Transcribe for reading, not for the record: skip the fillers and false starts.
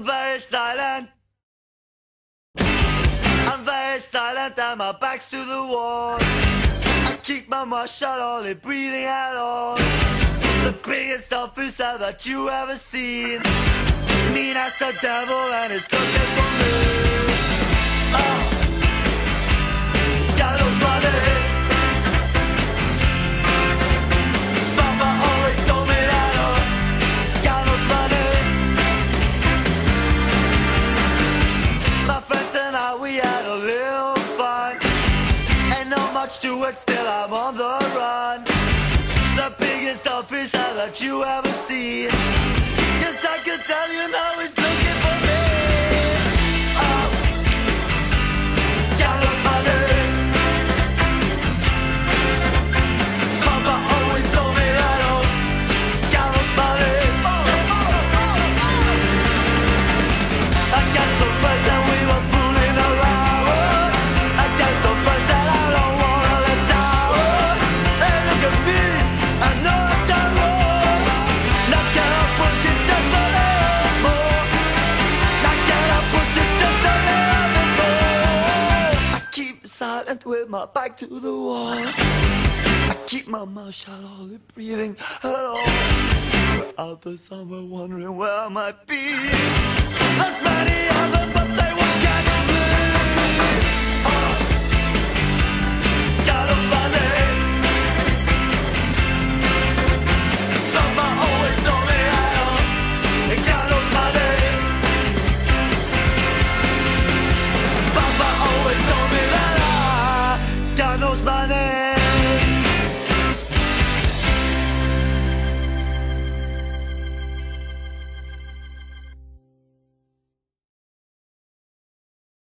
I'm very silent. I'm very silent and my back's to the wall. I keep my mouth shut, only breathing at all. The biggest officer that you ever seen. Mean as the devil and it's looking for me. Oh, gallows money. Mama always told me that, oh, gallows money. My friends and I, we had a little fun. Ain't no much to it, still I'm on the run. The biggest officer that you ever seen. Yes, I could tell you now he's looking for me. Oh, gallows money. Mama always told me that, oh, gallows money. I got some friends and we were fooling around. I got some friends that I don't wanna let down. Hey, look at me, I know I've done wrong. Now can I push it just a little more? Now can I push it just a little bit more? I keep silent with my back to the wall. I keep my mouth shut, only breathing at all. Out there somewhere wondering where I might be. There's many of them, but they